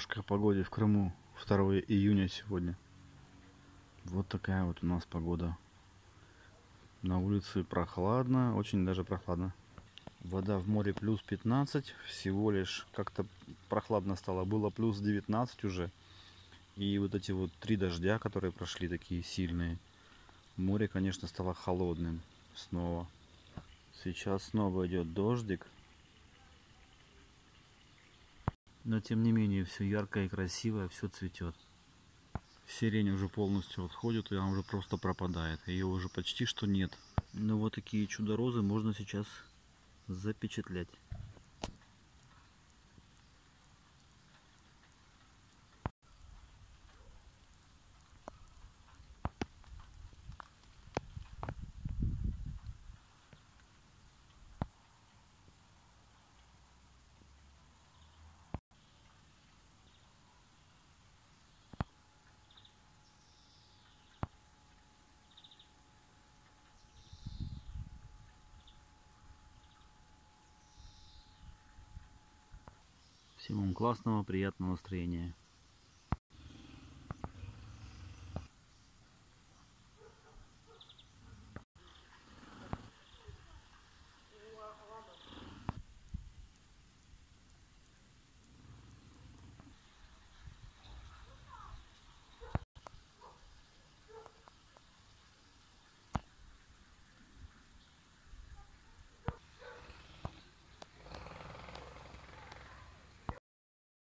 Немножко о погоде в Крыму. 2 июня сегодня. Вот такая вот у нас погода. На улице прохладно, очень даже прохладно. Вода в море плюс 15. Всего лишь как-то прохладно стало. Было плюс 19 уже. И вот эти вот 3 дождя, которые прошли, такие сильные. Море, конечно, стало холодным снова. Сейчас снова идет дождик. Но тем не менее, все яркое и красивое, все цветет. Сирень уже полностью отходит, и она уже просто пропадает. Ее уже почти что нет. Но вот такие чудо-розы можно сейчас запечатлять. Всем вам классного, приятного настроения.